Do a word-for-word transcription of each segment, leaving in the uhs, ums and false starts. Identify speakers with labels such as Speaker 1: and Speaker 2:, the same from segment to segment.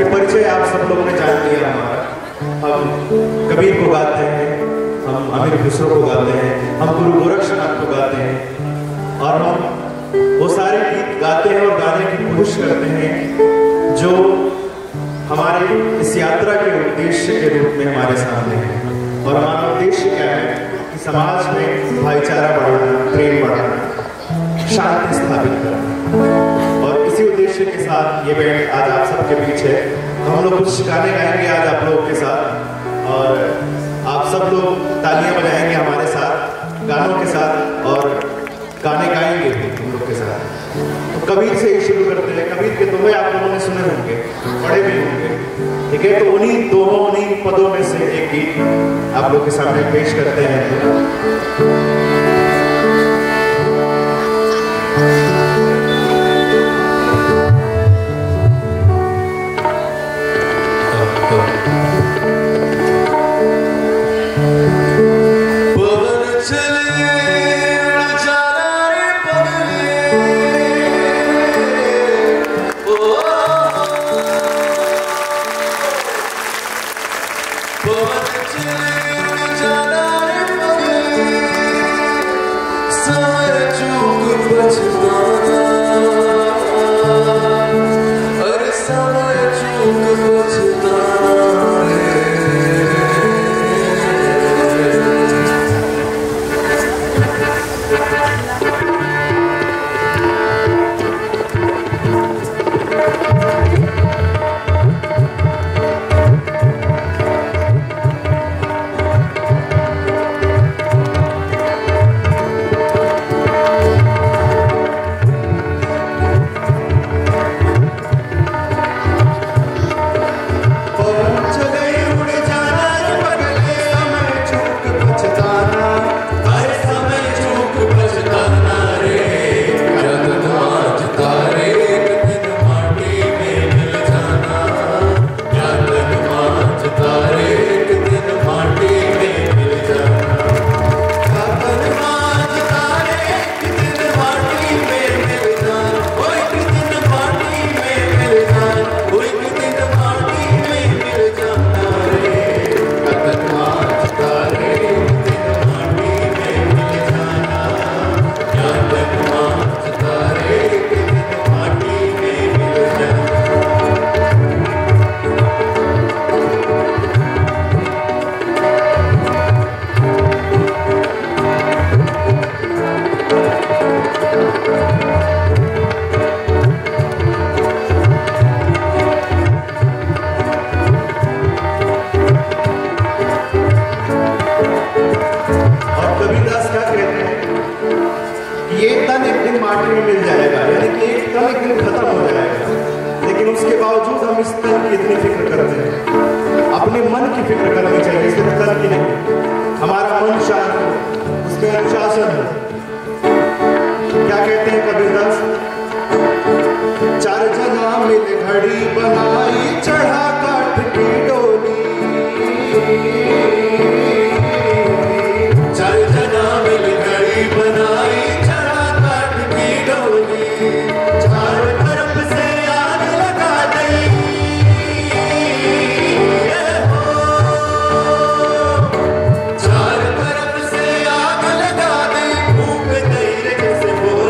Speaker 1: परिचय आप सब लोगों ने जान लिया हमारा। हम कबीर को गाते हैं, हम अमीर खुसरो को गाते हैं, हम गुरु गोरक्षनाथ को गाते हैं और हम वो सारे गीत गाते हैं और गाने की कोशिश करते हैं जो हमारे इस यात्रा के उद्देश्य के रूप में हमारे सामने है। और हमारा उद्देश्य क्या है कि समाज में भाईचारा बढ़ाना, प्रेम बढ़ाना, शांति स्थापित करना। और इसी उद्देश्य के साथ ये बैंड आज आप सबके बीच है। तो हम लोग कुछ गाने गाएंगे आज आप लोगों के साथ और आप सब लोग तालियां बजाएंगे हमारे साथ, गानों के साथ और गाने गाएंगे भी हम लोग के साथ। तो कबीर से ही शुरू करते हैं। कबीर के दोहे आप लोगों ने सुने होंगे, पढ़े भी होंगे, ठीक है। तो उन्हीं दोहों उन्हीं पदों में से एक गीत आप लोग के सामने पेश करते हैं।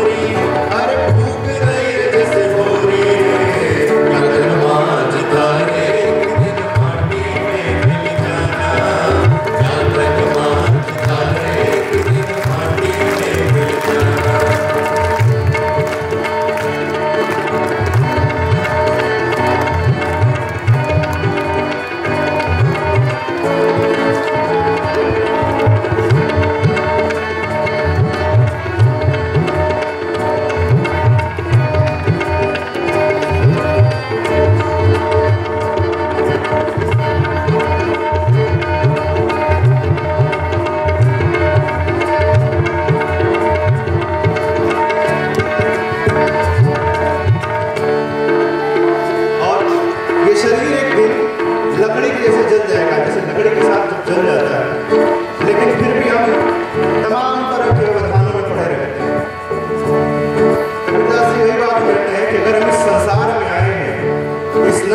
Speaker 2: तारे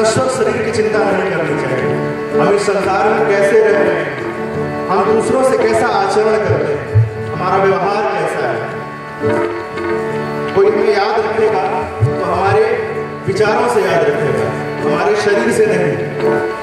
Speaker 1: नश्वर शरीर की चिंता नहीं करनी चाहिए। हम इस संसार में कैसे रह रहे हैं, हम दूसरों से कैसा आचरण करते हैं, हमारा व्यवहार कैसा है, कोई हमें याद रखेगा तो हमारे विचारों से याद रखेगा, हमारे शरीर से नहीं।